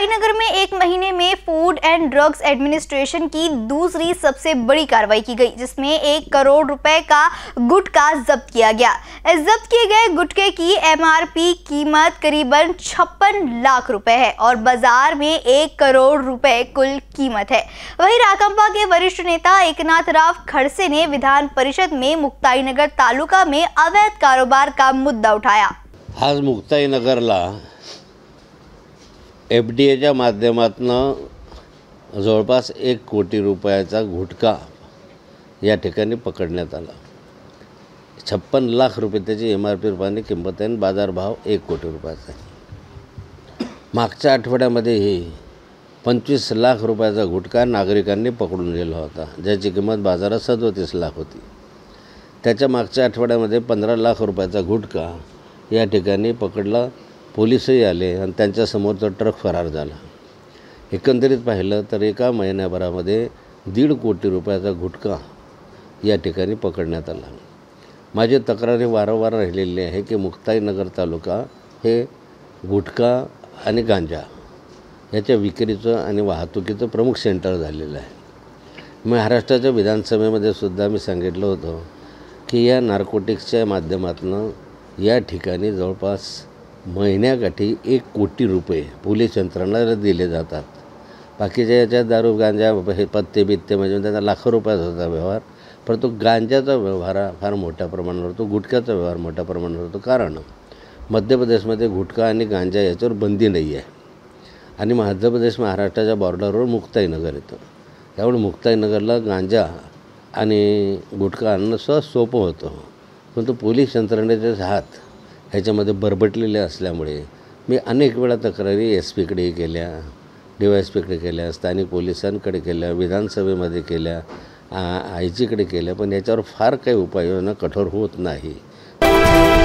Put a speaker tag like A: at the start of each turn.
A: मुक्ताईनगर में एक महीने में फूड एंड ड्रग्स एडमिनिस्ट्रेशन की दूसरी सबसे बड़ी कार्रवाई की गई, जिसमें 1 करोड़ रुपए का गुटखा जब्त किया गया। इस जब्त किए गए गुटखे की MRP कीमत करीबन 56 लाख रुपए है और बाजार में 1 करोड़ रुपए कुल कीमत है। वहीं राकांपा के वरिष्ठ नेता एकनाथ राव खड़से ने विधान परिषद में मुक्ताईनगर तालुका में अवैध कारोबार का मुद्दा उठाया।
B: आज मुक्ताईनगरला FDAच्या माध्यमातून जवळपास 1 कोटी रुपयाचा गुटखा या ठिकाणी पकडण्यात आला। 56 लाख रुपये त्याची MRP रुपयाने किंमत आहे आणि बाजारभाव 1 कोटी रुपयाचा आहे। मागच्या आठवड्यामध्ये 25 लाख रुपयाचा गुटखा नागरिकांनी पकडून नेला होता, ज्याची किंमत बाजारात 37 लाख होती। त्याच्या मागच्या आठवड्यामध्ये 15 लाख रुपयाचा गुटखा या ठिकाणी पकडला, पोलीसही आले आणि त्यांच्यासमोर तो ट्रक फरार झाला। एकंदरीत पाहिलं तर एका महिन्याभरामध्ये 1.5 कोटी रुपयाचा गुटखा या ठिकाणी पकडण्यात आला। माझी तक्रारी वारंवार राहिलेली आहे की मुक्ताईनगर तालुका हे गुटखा आणि गांजा याच्या विक्रीचं आणि वाहतुकीचं प्रमुख सेंटर झालेलं आहे। महाराष्ट्राच्या विधानसभेमध्ये सुद्धा मी सांगितलं होतं की या नार्कोटिक्सच्या माध्यमातून या ठिकाणी जवळपास महिन्याकाठी 1 कोटी रुपये पोलीस यंत्रणाला दिले जातात। बाकीच्या याच्यात दारू गांजा हे पत्ते बित्ते म्हणजे त्यांचा लाखो रुपयाचा होता व्यवहार, परंतु गांजाचा व्यवहार फार मोठ्या प्रमाणावर होतो, गुटख्याचा व्यवहार मोठ्या प्रमाणावर होतो। कारण मध्य प्रदेशमध्ये गुटखा आणि गांजा याच्यावर बंदी नाही आहे आणि मध्य प्रदेश महाराष्ट्राच्या बॉर्डरवर मुक्ताईनगर येतं, त्यामुळे मुक्ताईनगरला गांजा आणि गुटखा आणणं सोपं होतं। परंतु पोलीस यंत्रणेचे हात ह्याच्यामध्ये बरबटलेले असल्यामुळे मी अनेक वेळा तक्रारी SP कडे केल्या, DYSPकडे केल्या, स्थानिक पोलिसांकडे केल्या, विधानसभेमध्ये केल्या, IG कडे केल्या, पण याच्यावर फार काही उपाययोजना कठोर होत नाही।